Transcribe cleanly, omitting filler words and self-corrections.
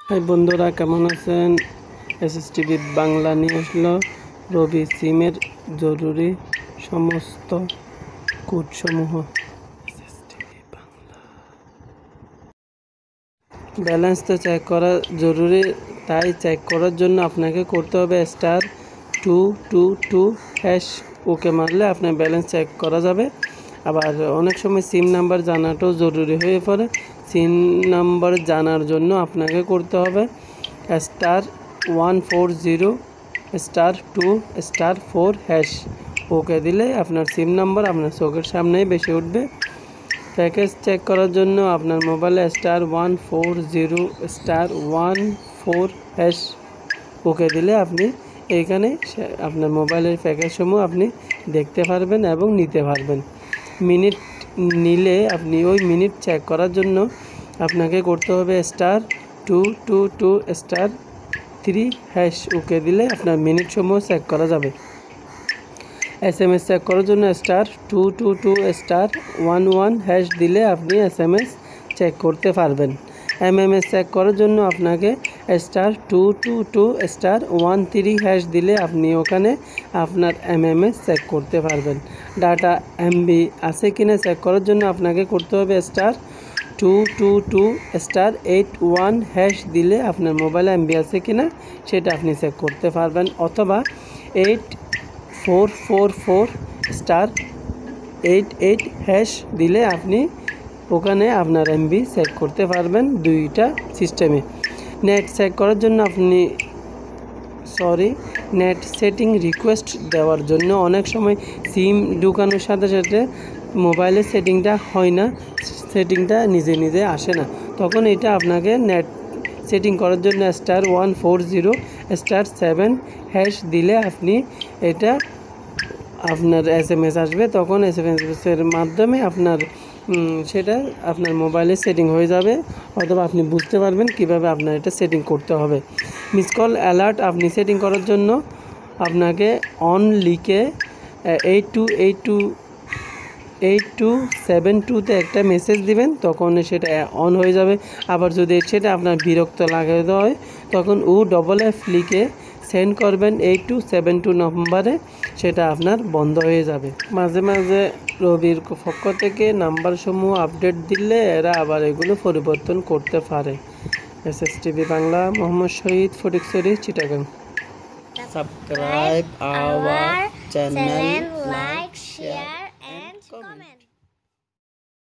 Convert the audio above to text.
High বন্ধুরা, কেমন আছেন? এসএসটিভি বাংলা নিয়ে আসলো রবি সিমের জরুরি সমস্ত কোডসমূহ। ব্যালেন্স তো চেক করা জরুরি, তাই চেক করার জন্য আপনাকে করতে হবে *222# ওকে মারলে আপনার ব্যালেন্স চেক করা যাবে। আবার অনেক সময় সিম নাম্বার জানাটাও জরুরি হয়ে পড়ে। সিম নাম্বার জানার জন্য আপনাকে করতে হবে *140*2*4# ওকে দিলে আপনার সিম নাম্বার আপনার চোখের সামনেই বেশি উঠবে। প্যাকেজ চেক করার জন্য আপনার মোবাইলে *140*14# ওকে দিলে আপনি এইখানে আপনার মোবাইলের প্যাকেজসমূহ আপনি দেখতে পারবেন এবং নিতে পারবেন। মিনিট নিলে আপনি ওই মিনিট চেক করার জন্য আপনাকে করতে হবে *222*3# ওকে দিলে আপনার মিনিটসমূহ চেক করা যাবে। SMS চেক করার জন্য *222*11# দিলে আপনি SMS চেক করতে পারবেন। MMS চেক করার জন্য আপনাকে *222*13# দিলে আপনি ওখানে আপনার MMS চেক করতে পারবেন। ডাটা MB আছে কিনা চেক করার জন্য আপনাকে করতে হবে *222*81# দিলে আপনার মোবাইলে MB আছে কিনা সেটা আপনি চেক করতে পারবেন, অথবা 444*88# দিলে আপনি ওখানে আপনার MB চেক করতে পারবেন দুইটা সিস্টেমে। নেট চেক করার জন্য নেট সেটিং রিকোয়েস্ট দেওয়ার জন্য অনেক সময় সিম ঢুকানোর সাথে সাথে মোবাইলের সেটিংটা হয় না, সেটিংটা নিজে নিজে আসে না। তখন এটা আপনাকে নেট সেটিং করার জন্য *140*7# দিলে আপনি এটা আপনার SMS আসবে। তখন SMS-এর মাধ্যমে সেটা আপনার মোবাইলে সেটিং হয়ে যাবে, অথবা আপনি বুঝতে পারবেন কিভাবে আপনার এটা সেটিং করতে হবে। মিস কল অ্যালার্ট আপনি সেটিং করার জন্য আপনাকে অন লিখে 8272 একটা মেসেজ দিবেন, তখন সেটা অন হয়ে যাবে। আবার যদি সেটা আপনার বিরক্ত লাগে হয় তখন OFF লিখে সেন্ড করবেন 8272 নম্বরে, সেটা আপনার বন্ধ হয়ে যাবে। মাঝে মাঝে রবির পক্ষ থেকে নাম্বারসমূহ আপডেট দিলে এরা আবার এগুলো পরিবর্তন করতে পারে। SSTV Bangla, Mohammad Shahid, Fatikchhari, Chittagong. Subscribe our channel, like, share.